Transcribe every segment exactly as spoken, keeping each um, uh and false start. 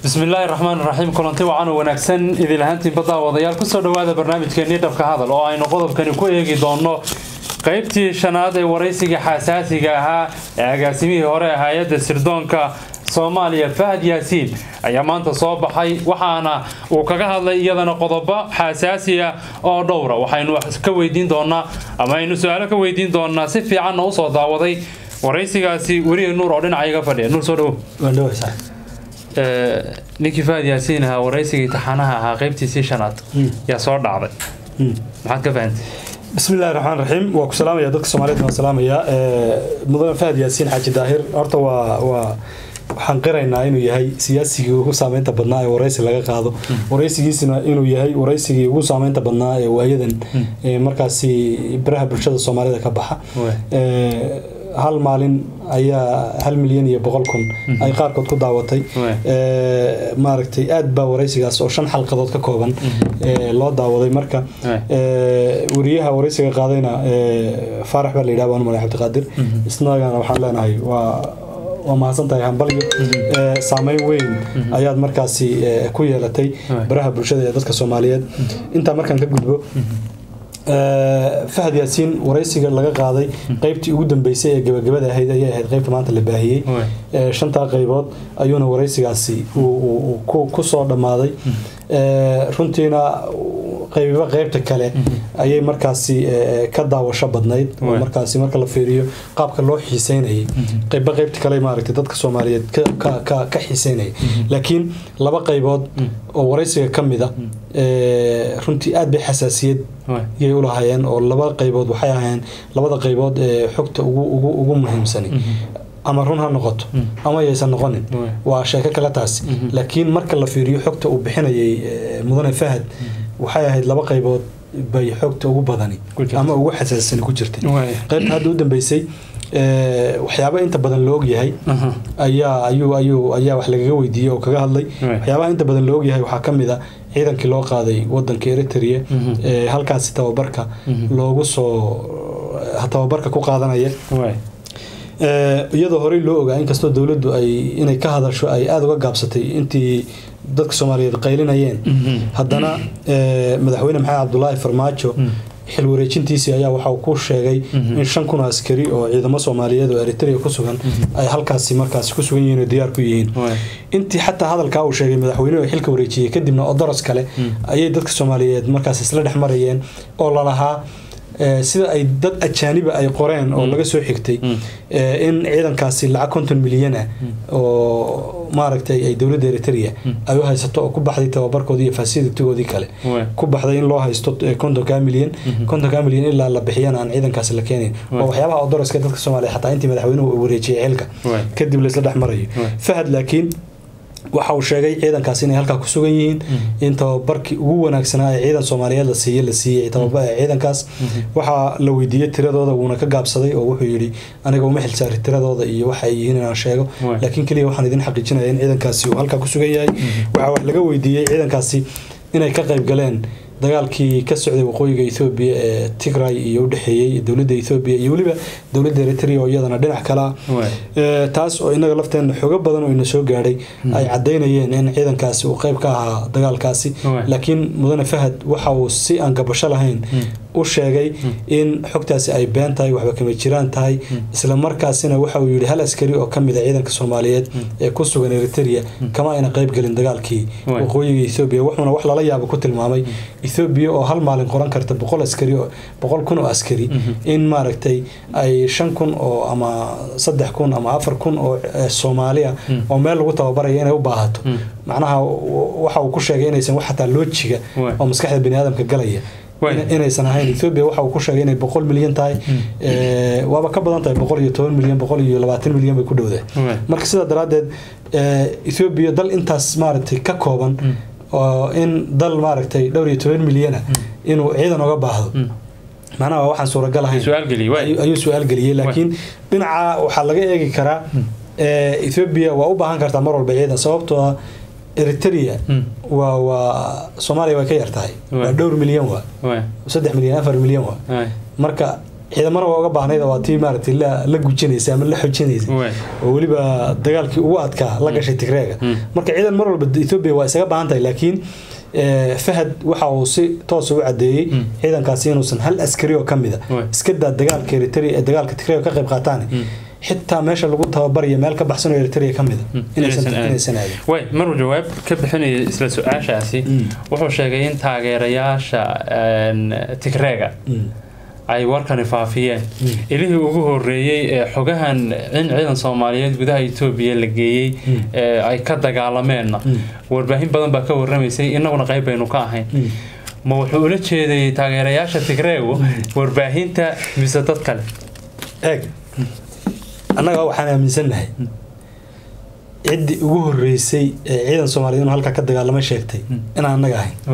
بسم الله الرحمن الرحيم كلنتي وعنا ونكسن إذا لهنتي بضع وضيال كسر هذا برنامج كنير دفع هذا لو أي نقطة كان يكون يجي دونه قيبتي شناد ورئيسي حساسي جاها عجاسمي هراء هيئة السردون كصوماليا فهد ياسين أيام أنت صوب حي وحنا وكجها الله يدنا قضبة حساسية أو دورة وحين كويدين دونا أما إنه سؤالك كويدين دونا سفي عنا وصل وضي ورئيسي جاسي وري النور عدنا عيقة فدي النور صدو وندو صح نيكي فهد ياسين ها ورئيسي تحناها ها قيبتي سي شناد يا صور دعوة معك فهد بسم الله الرحمن الرحيم وكسلام يا دكتور سوماليد وسلام يا مدن فهد ياسين حاج داهر horta waa waa waxaan qiraynaa inuu yahay siyaasigii ugu saameynta badnaa ee waraysi laga qaado waraysigiisina inuu yahay waraysigii ugu saameynta badnaa ee waayadan markaasi baraha bulshada Soomaalida ka baxa hal maalin ayaa hal milyan iyo boqol kun ay qaarkood ku daawatay ee maaragtay aad baa waraysigaas oo shan xalqadood ka kooban ee loo daawaday marka ee wariyaha waraysiga qaadayna ee Faarax baa la yiraahdaa waan Madax Cabdiqaadir isnaagana waxaan leenahay waa waa mahadsantahay hambalyo ee saameyn weyn ayaad markaasi ku yeelatay baraha bulshada ee dadka Soomaaliyeed inta markaan ka gudbo فهد ياسين ورئيسي لغا قاداي قيبتي ugu dambeysay ee gabagabada ahayd ayay ahayd qaybta maanta la baahiyay ee shanta qaybood ayuuna wareysigaasi uu ku soo dhamaaday ee runtiina qaybiba qaybta kale ayay markaasi ka daawasho badnayd oo markaasi marka la fiiriyo qaabka loo xiiseynayay qaybiba qaybta kale maaragtay dadka Soomaaliyeed ka ka ka xiiseynay laakiin laba qaybood oo wareysiga kamida ee runtii aad bay xasaasiyad yay u lahaayeen oo laba qaybood waxay ahaayeen labada qaybood ee xogta ugu ugu ugu muhiimsan ama run ha noqoto ama aysan noqonin waa sheeko kala taas laakiin marka la fiiriyo xogta uu bixinayay mudane Fahad waxay ahayd laba qaybood bay xogta ugu badani ama ugu xasaasan ku jirtay qaybta hadda u dambeysay ee waxyaabo inta badan loo og yahay ayaa ayuu ayuu ayaa wax laga weydiiyay oo kaga hadlay waxyaabaha inta badan loo og yahay waxa kamid ah ciidankii loo qaaday wadanka Eritrea ee halkaas tababarka loogu soo tababarka ku qaadanaya ee iyadoo hore loo ogaa in kasto dawladdu ay inay ka hadasho ay aad uga gaabsatay intii dadka Soomaaliyeed qaylinayeen haddana ee madaxweyne Maxamed Cabdullaahi Farmaajo xil wareejintiisa ayaa waxa uu ku sheegay in shan kun askari oo ciidamo Soomaaliyeed oo Eritrea ku sugan ay halkaas markaas ku sugan yihiin oo diyaar ku yihiin intii xataa hadalka uu sheegay madaxweynuhu xilka wareejiyay kadibna odoros kale ayay dadka Soomaaliyeed markaas isla dhaxmarayeen oo la lahaa sida ay dad ajaaniba ay qoreen oo laga soo xigtay in ciidankaasi lacag konton milyan ah oo maaragtay ay dawladda Eritrea ay u haysato oo ku baxday tababarkoodii iyo facility-goodii kale ku baxday in loo haysto konton milyan konton milyan ilaa la bixiyana aan ciidankaasi la keenin oo waxyaabaha odoroska dadka Soomaaliyeed xataa intii madaxweynuhu uu wareejiyay xilka kadib la isla dhaxmarayo Fahad laakiin waxa uu sheegay ciidankaas inay halka ku sugan yihiin in tababarkii ugu wanaagsanaa ee ciidan Soomaaliyeed la siiyay la siiyay tababar ciidankaas waxa la weydiiyay tiradooda uuna ka gaabsaday oo wuxuu yiri aniga uma xil saaray tiradooda iyo waxa ay yihiin inaan sheego laakiin kaliya waxaan idin xaqiijinayaa in ciidankaasi uu halka ku sugan yahay waxa wax laga weydiiyay ciidankaasi inay ka qayb galeen dagaalkii ka socday waqooyiga Ethiopia ee Tigray iyo u dhaxeeyay dawladda Ethiopia iyo waliba dawladda Eritrea oo iyadana dhinac kala ee taas oo inaga lafteena xoog badan oo ina soo gaaray ay cadeynayeen in ciidankaasi uu qayb ka ahaa dagaalkaasi laakiin mudane Fahad waxa uu si aan gabasho lahayn u sheegay in xogtaasi ay been tahay waxba kama jiraan tahay isla markaasina waxa uu yiri hal askari oo kamid ah ciidanka Soomaaliyeed ee ku sugan Eritrea kama ayna qayb galin dagaalkii waqooyiga Ethiopia wuxuuna wax lala yaabo ku tilmaamay Ethiopia oo hal maalin qoran karta boqol askari oo boqol kun oo askari in maaragtay ay shan kun oo ama saddex kun ama afar kun oo Soomaaliya oo meel lagu tababarayo inay u baahato macnaha waxa uu ku sheegay inaysan wax xataa loojiga oo maskaxda bini'aadamka galaya inaysan ahayn Ethiopia waxa uu ku sheegay inay boqol milyan tahay ee waaba ka badan tahay boqol iyo toban milyan boqol iyo labaatan milyan bay ku dhowdahay marka sida daraadeed Ethiopia dal intaas maaragtay ka kooban oo in dal maaragtay dhowr iyo toban milyan inuu ciidan uga baahdo macnaha waxaan suuragal ahayn su'aal galiyay ayuu su'aal galiyay laakiin dhinaca waxa laga eegi karaa ee Ethiopia waa u baahan kartaa mar walba ciidan sababtoo ah Eritrea wa wa Somalia way ka yartahay waa dhowr milyan waa saddex milyan afar milyan waa marka ciidamada waa uga baahnayda waa tii maaragtay la la gujinaysa ama la xojinaysa oo waliba dagaalkii ugu adkaa la gashay Tigrayga marka ciidan mar walba Ethiopia waa isaga baahan tahay laakiin Fahad waxa uu si toos u cadeeyay ciidankaasi inuusan hal askari oo kamid ah iska daa dagaalka Eritrea dagaalka Tigrayga ka qayb qaataan حتى ماشى لو قلت بريه مالك بحسن إريتريا كمده إن سنة إن سنة هذه. وين مرة جواب كبحني سل سؤال شاسي وحول شاقين تاجرياش تكرجة أي وركان فافية اللي هو هو الرئي حجها عن عيدا صوماليات بدها إثيوبيا اللي جاي أي كذا عالمنا والباهين بدن بكور رميسي إنه ونقيب بينه كاهين ما وحولت شيء تاجرياش تكرجة والباهين تا بستات كله. هيك. أنا waxaan aaminsanahay cid ugu horeysay ciidan Soomaaliyeed halka ka dagaalamay sheegtay in aan naga ahayn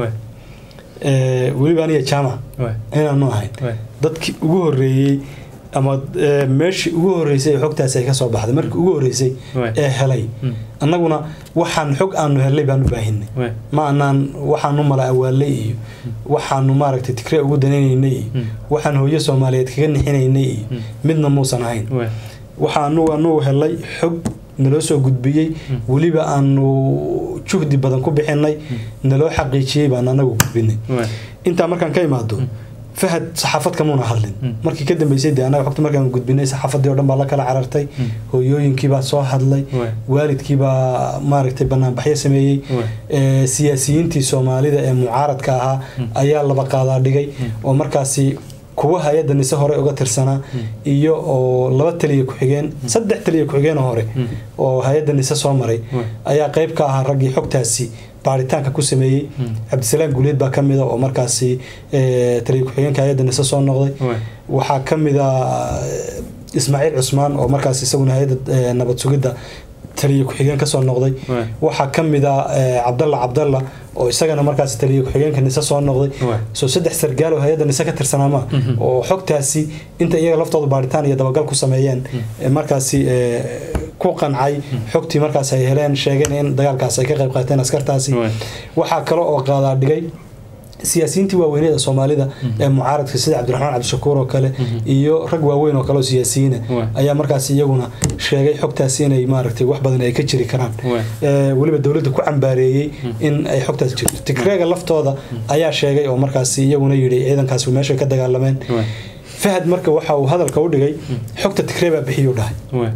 ee waliba aniga jaamac inaan noo ahayn dadkii ugu horeeyay ama meeshii ugu horeysay xogtaas ay ka soo baxday markii ugu horeysay ee helay annaguna waxaan xog aanu helay baan u baahinay ma aanan waxaan u mala awaalay iyo waxaan maaragtay Tigray ugu danaynaynay waxaan hooyo Soomaaliyeed kaga nixinaynay midna muusan ahayn waxaanu aanu helay xog naloo soo gudbiyay waliba aanu juhdi badan ku bixinay naloo xaqiijiyay baan anagu gudbinay inta markaan ka imaado Fahad saxaafad kamuuna hadlin markii ka dambeysay de anaga xogta markaan gudbinay saxaafadii oo dhan baa la kala carartay hooyooyinkii baa soo hadlay waalidkii baa maaragtay banaanbaxyo sameeyay ee siyaasiyiintii Soomaalida ee mucaaradka ahaa ayaa laba qaadaa dhigay oo markaasi kuwa hay'adda nisa hore uga tirsanaa iyo oo laba taliye ku xigeen saddex taliye ku xigeen hore oo hay'adda nisa soo maray ayaa qayb ka ah ragii xogtaasi baaritaanka ku sameeyay Cabdisalaam Guuleed baa kamid ah oo markaasi ee taliye ku xigeenka hay'adda nisa soo noqday waxa kamid ah Ismaaciil Cusmaan oo markaasi isaguna hay'adda nabad sugidda taliye ku xigeen ka soo noqday waxa kamid ah Cabdalla Cabdalla oo isagana markaas taliye ku xigeenka nisa soo noqday soo saddex sargaal oo hay'adda nisa ka tirsanaa oo xogtaasi inta iyaga laftooda baaritaan iyo dabagal ku sameeyeen markaasi ku qancay xogtii markaas ay heleen sheegeen in dagaalkaas ay ka qayb qaateen askartaasi waxa kale oo qaadaa dhigay siyaasiyiintii waaweynada Soomaalida ee mucaaradka sida Cabdiraxmaan Cabdishakuur oo kale iyo rag waaweyn oo kale oo siyaasiyiin ayaa markaas iyaguna sheegay xogtaasi inay maaragtay wax badan ay ka jiri karaan ee waliba dawladda ku cambaareeyay in ay xogtaas jirto Tigrayga laftooda ayaa sheegay oo markaas iyaguna yiri ciidankaas uu meesha ka dagaalameen Fahad marka waxa uu hadalka u dhigay xogta Tigray baa bixiyo dhahay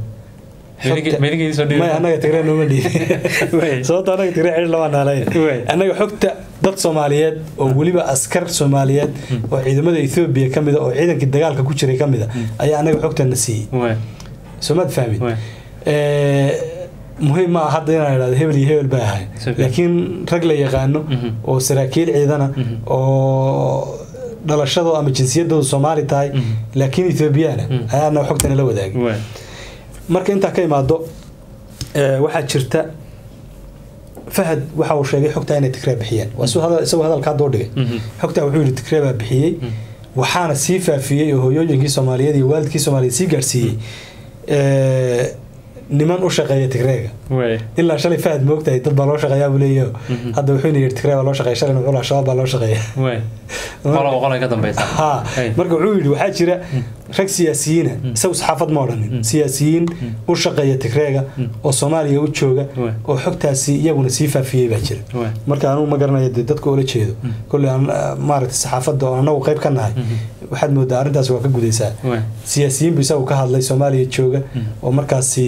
ملكي سو دي ما انا تقرا نو مدي صوت انا تقرا عيد لما نالين انا حقته dad Soomaaliyeed oo waliba askar Soomaaliyeed oo ciidamada Ethiopia kamid ah oo ciidanka dagaalka ku jiray kamid ah ayaa anaga xogtana siiyay Soomad fahmin ee muhiim ma hadda inaan iraado hebel iyo hebel baa ahay laakiin rag la yaqaano oo saraakiil ciidana oo dhalashado ama jinsiyadooda Soomaali tahay laakiin Ethiopiana ayaa xogtana la wadaagay marka inta ka imaado ee waxa jirta Fahad waxa uu sheegay xogta inay Tigray bixiyeen wasoo hada isagoo hadalka doo dhigay xogta wuxuu yiri Tigray baa bixiyay waxaana sii faafiyay oo hooyooyinkii Soomaaliyeed iyo waalidkii Soomaaliyeed sii gaarsiiyay ee niman u shaqeeya Tigrayga ilaa shalay Fahad moogtay dad baa loo shaqeeyaa buu leeyahay hadda wuxuu yiri Tigray baa loo shaqeeyaa shalay wuxuu la shabaab baa loo shaqeeyaa qolo qolo ka dambaysa ha marka wuxuu yiri waxa jira rag siyaasiyiin isagu saxaafad ma oranin siyaasiyiin u shaqeeya Tigrayga oo Soomaaliya u jooga oo xogtaasi iyaguna sii faafiyay baa jira marka aanu ma garanayo dadka oo la jeedo kulli aan maaragtay saxaafadda oo anagu qayb ka nahay waxaad moodaa arintaas waa ka gudaysaa siyaasiyiin bisa uu ka hadlay Soomaaliya jooga oo markaasi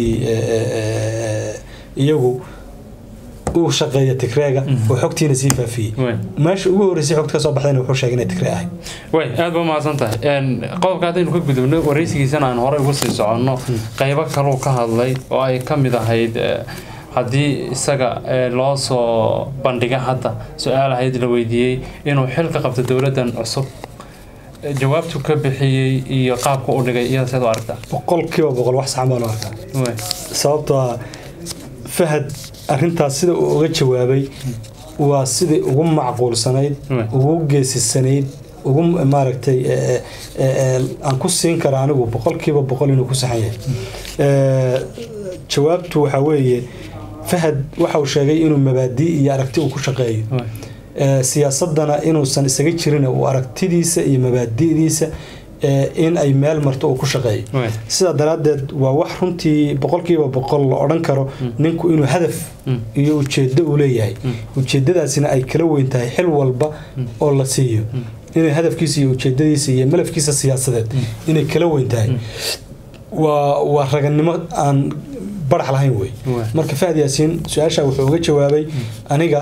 iyagu uu shaqeeya Tigrayga oo xogtiina sii faafiyay meesha ugu horeysay xogta ka soo baxdayna wuxuu sheegay in Tigray ahay way aad ba maasantahay een qodobka hadaynu ka gudubno waraysigiisana aan hore ugu sii soconno qaybo kale oo ka hadlay oo ay kamid ahayd hadii isaga loo soo bandhiga hadda su'aalahayd la weydiiyay inuu xilka qabto dawladdan cusub jawaabtu ka bixiyay iyo qaabka uu dhigay iyada sidoo aragta boqolkiiba boqol wax sax ma loo arkaa way sababtoo Fahad arintaas sida uu uga jawaabay waa sidii ugu macquulsanayd ugu geesisanayd ugu maaragtay aan ku siin kara anigu boqolkiiba boqol inuu ku saxan yahay ee jawaabtu waxa weeye Fahad waxa uu sheegay inuu mabaadi iyo aragti uu ku shaqeeyo ee siyaasadana inuu san isaga jirin oo aragtidiisa iyo mabaadidiisa in ay meel marto oo ku shaqeeyo sida daraadeed waa wax runtii boqolkiiba boqol la oran karo ninku inuu hadaf iyo ujeedo u leeyahay ujeedadaasina ay kala weyn tahay xil walba oo la siiyo inay hadafkiisa iyo ujeedadiisa iyo malafkiisa siyaasadeed inay kala weyn tahay waa waa raganimo aan barax lahayn way marka Fahad Yaasiin su'aasha wuxuu uga jawaabay aniga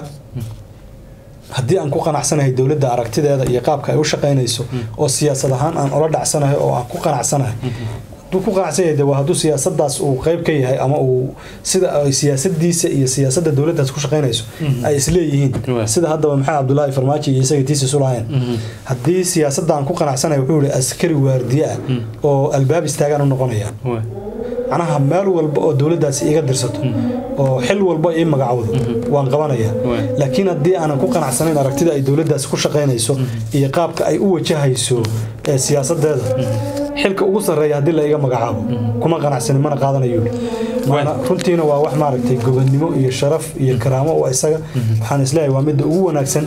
haddii aan ku qanacsanahay dawladda aragtideeda iyo qaabka ay u shaqeynayso oo siyaasad ahaan aan ula dhacsanahay oo aan ku qanacsanahay duu ku qanacsanahay waa hadduu siyaasadaas uu qayb ka yahay ama uu sida ay siyaasadiisa iyo siyaasadda dawladdaas ku shaqeynayso ay isleeyihiin sida haddaba Maxamed Abdullaahi Farmaajo iyo isaga tiisa sulaayeen haddii siyaasadda aan ku qanacsanahay wuxuu yiri askari waardiye oo albaab istaagan u noqonaya anaha meel walba oo dawladdaas iga dirsato oo xil walba ay magacawdo waan qabanaya laakiin haddii aan ku qanacsanayn aragtida ay dawladdaas ku shaqeynayso iyo qaabka ay u wajahayso siyaasadeeda xilka ugu sareeya hadii la iga magacaabo kuma qanacsanin mana qaadanayo maana runtiina waa wax maaragtay gobonnimo iyo sharaf iyo karaamo oo isaga waxaan isleeyahay waa mid ugu wanaagsan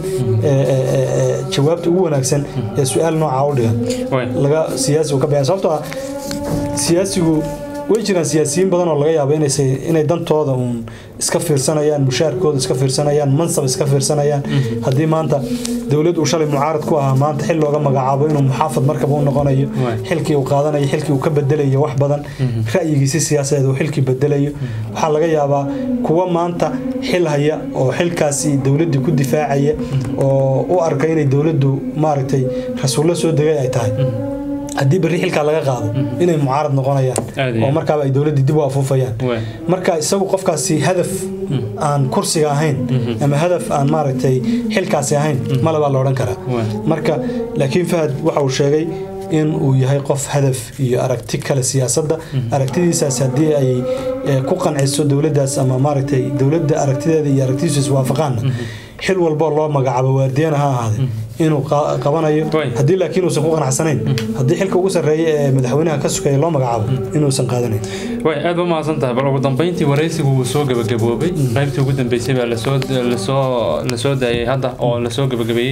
ee jawaabta ugu wanaagsan ee su'aal nooca u dhigan laga siyaasiga ka bixin sababtoo ah siyaasigu way jiraan siyaasiyiin badan oo laga yaabo inay inay dantooda uun iska fiirsanayaan mushaarkooda iska fiirsanayaan mansab iska fiirsanayaan haddii maanta dawlad uu shalay mucaarad ku ahaa maanta xil looga magacaabo inuu muxaafad markaba u noqonayo xilkii uu qaadanayo xilkii uu ka bedelayo wax badan ra'yigiisa siyaasadeed uu xilkii bedelayo waxa laga yaabaa kuwa maanta xil haya oo xilkaasi dawladdu ku difaacaya oo u arkay inay dawladdu maaragtay rasuulo soo degay ay tahay haddii bari xilka laga qaado inay mucaarad noqonayaan oo markaa ay dawladda dib u afuufayaan marka isagu qofkaasi hadaf aan kursiga ahayn ama hadaf aan maaragtay xilkaasi ahayn malaba la oran karaa marka laakiin Fahad waxa uu sheegay in uu yahay qof hadaf iyo aragti kale siyaasadda aragtidiisaas haddii ay ku qanciso dawladdaas ama maaragtay dawladda aragtideeda iyo aragtidiisa iswaafaqaan xil walba loo magacaabo waardiyana ha ahaade inuu qabanayo haddii laakiin uu san ku qanacsanayn haddii xilka ugu sareeyo ee madaxweynaha ka sugay loo magacaabo inuu san qaadanayn way aad ma maasantahay bal ugu dambeyntii waraysigu uu soo gabagaboobay qaybtii ugu dambeysay baa la soo la soo la soo daayay hadda oo la soo gabagabeeyay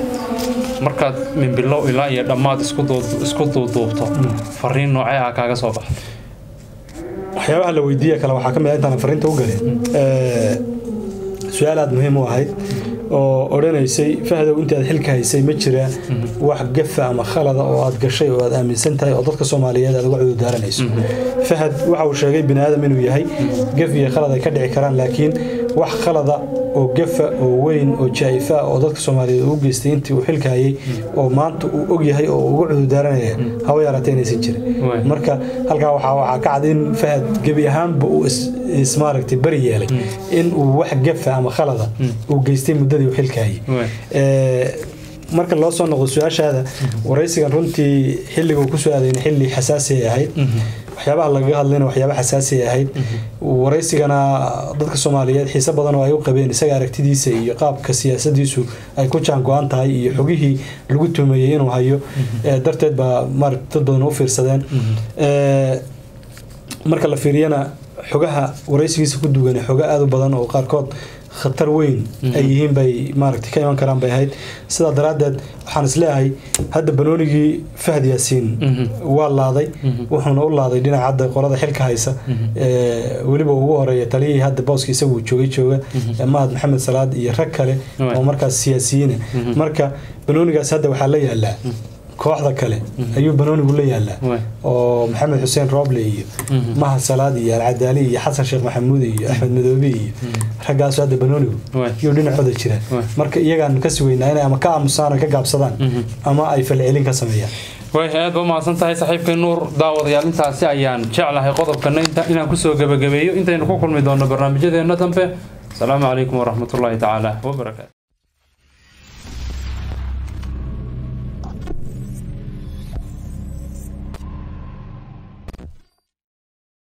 markaad min bilow ilaa iyo dhamaad isku dood isku duubto fariin noocee ah kaaga soo baxay waxyaabaha la weydiiyay kala waxa kamid ah intaan fariinta u galay ee su'aalaad muhiim u ahayd oo oranaysay Fahadow inta aad xilka haysay ma jira wax gafa ama khalada oo aad gashay oo aad aaminsan tahay oo dadka Soomaaliyeed aad uga cudur daaranayso Fahad waxa uu sheegay bini'aadam inuu yahay gaf iyo khalad ay ka dhici karaan laakiin wax khalada oo gafa oo weyn oo jaifa oo dadka Soomaaliyeed u geystay intii uu xilka hayay oo maanta uu og yahay oo uga cudur daaranaya hawa yaraateenaysan jira marka halka waxa waxa ka cad in Fahad gabi ahaanba uu ismaaragtay bari yeelay in uu wax gafa ama khalada uu geystay muddadii uu xilka hayay ee marka loo soo noqdo su'aashaada waraysigan runtii xilliga uu ku soo aaday xilli xasaasi ah waxyaabaha laga hadlayna waxyaabo xasaasi ah waraysigana dadka Soomaaliyeed xiisa badan oo ay u qabeen isaga aragtidiisa iyo qaabka siyaasadiisu ay ku jaan go'an tahay iyo xogihii lagu tumeeyay inuu hayo darteed ba martay badan u fiirsadeen ee marka la fiiriyana xogaha waraysigiisa ku dugan xoga aad u badan oo qaarkood khatar weyn ay yihiin bay maaragtay ka iman karaan bay ahayd sida daraadeed waxaan isleeyahay hadda banoonigii Fahad Yaasiin waa laaday wuxuuna u laaday dhinaca qolada xilka haysa ee waliba ugu horeeyay taliyay hadda booskiisa uu joogay jooga Mahad Maxamed Salaad iyo rag kale oo markaas siyaasiyiin marka banoonigaas hadda waxa la yaalaa kooxda kale ayuu banoonigu la yaalaa oo Maxamed Xuseen Roble iyo Mahad Salaad iyo Al-Cadaali iyo Xasan Sheekh Maxamuud iyo Axmed Madoobi iyo ragaas hadda banoonigu iyo dhinacooda jira marka iyagaan ka sugeynaa inay ama ka aamusaan ka gaabsadaan ama ay falcelin ka sameeyaan way aad ma maasantahay saaxiibkay Nuur daawadayaal intaasi ayaan jeclahay qodobkan inaan ku soo gabagabeeyo intaynu ku kulmi doono barnaamijyadeena dambe السلام عليكم ورحمة الله تعالى وبركاته.